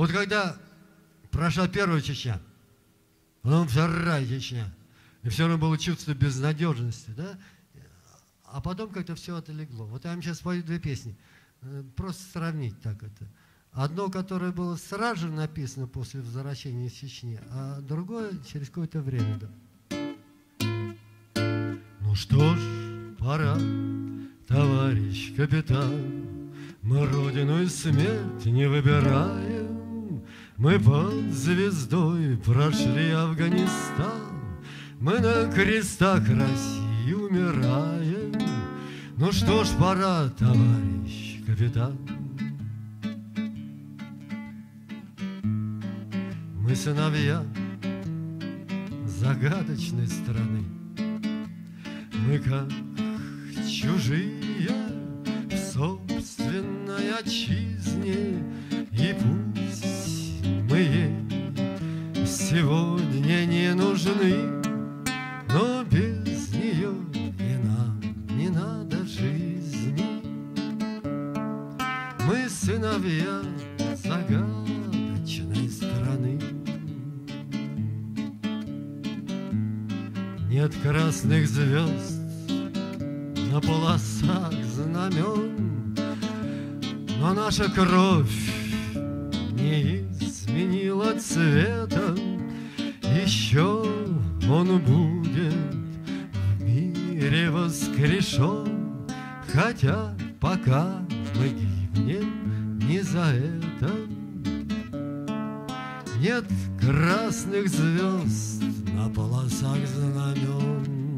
Вот когда прошла первая Чечня, потом вторая Чечня, и все равно было чувство безнадежности, да? А потом как-то все отлегло. Вот я вам сейчас спою две песни. Просто сравнить так это. Одно, которое было сразу же написано после возвращения из Чечни, а другое через какое-то время. Да. Ну что ж, пора, товарищ капитан, мы родину и смерть не выбираем. Мы под звездой прошли Афганистан, мы на крестах России умираем. Ну что ж, пора, товарищ капитан. Мы сыновья загадочной страны, мы как чужие в собственной отчизне, и пусть мы ей сегодня не нужны, но без нее и нам не надо жизни. Мы сыновья загадочной страны. Нет красных звезд на полосах знамен, но наша кровь не изменила цвета. Еще он будет в мире воскрешен, хотя пока мы гибнем не за это. Нет красных звезд на полосах знамен.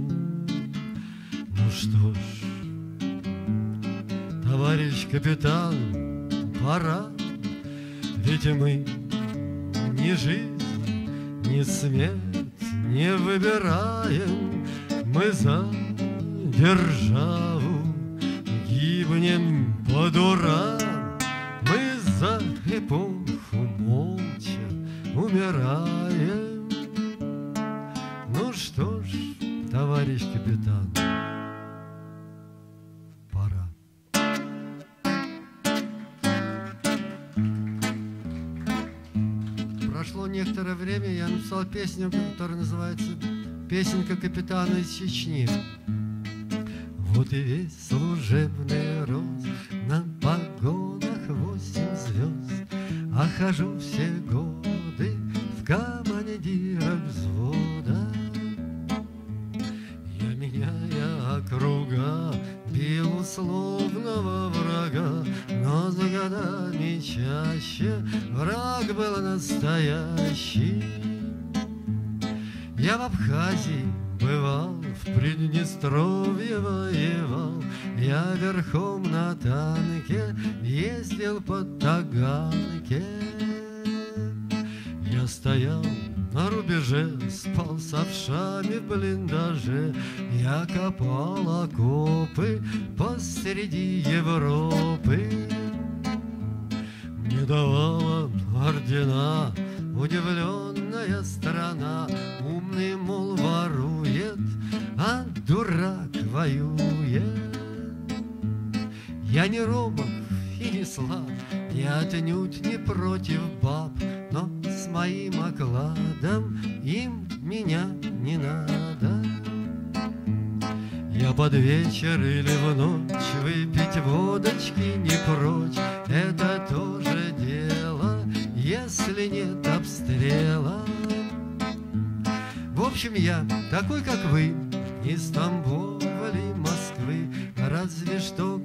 Ну что ж, товарищ капитан, пора, ведь мы ни жизнь, ни смерть не выбираем. Мы за державу гибнем под ура, мы за эпоху молча умираем. Ну что ж, товарищ капитан, пора. Прошло некоторое время, я написал песню, которая называется «Песенка капитана из Чечни». Вот и весь служебный рост, на погонах 8 звезд, а хожу все годы в командирах взвода. Я, меняя округа, бил условного врага, но за годами чаще враг был настоящий. Я в Абхазии бывал, в Приднестровье воевал, я верхом на танке ездил по Таганке. Я стоял на рубеже, спал с овшами в блиндаже, я копал окопы посреди Европы. Мне давала ордена удивленная страна, умный, мол, ворует, а дурак воюет. Я не робок и не слаб, я отнюдь не против баб, но с моим окладом им меня не надо. Я под вечер или в ночь выпить водочки не прочь, это тоже дело, если нет обстрела. В общем, я такой, как вы, из Тамбова или Москвы, разве что